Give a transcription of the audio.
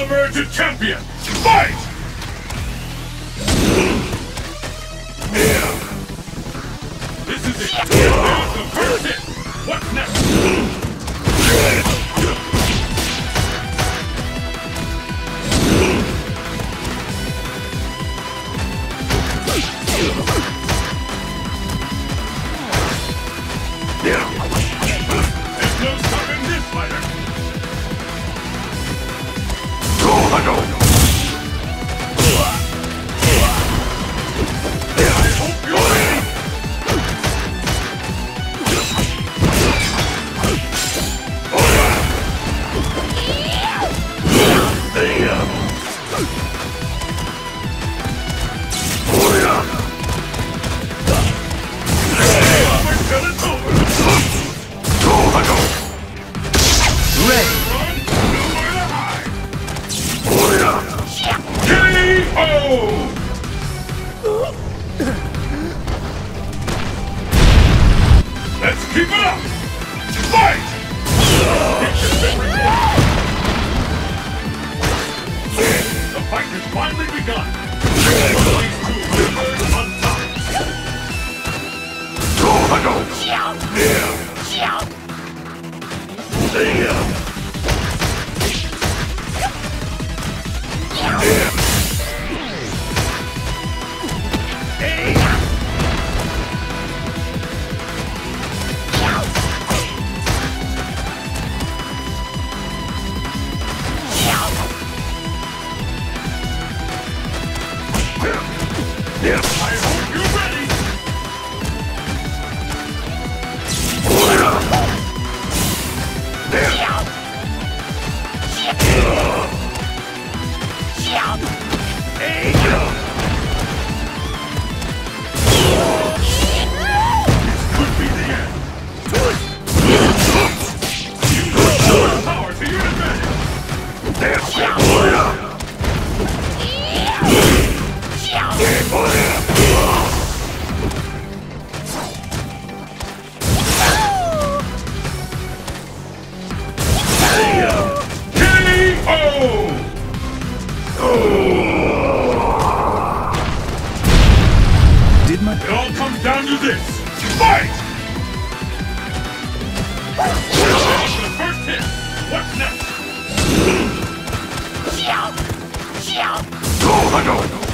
Emerge a champion! Fight! This is it! There's the first hit! What's next? There's no stopping this fighter! Go, Hadouken! Let's keep it up! Fight! The fight has finally begun! These two emerge on top! Go, Hadouken! I hope you're ready! This could be the end! Use your power to your advantage! It all comes down to this. Fight! The first hit. What's next? Go, Hadouken!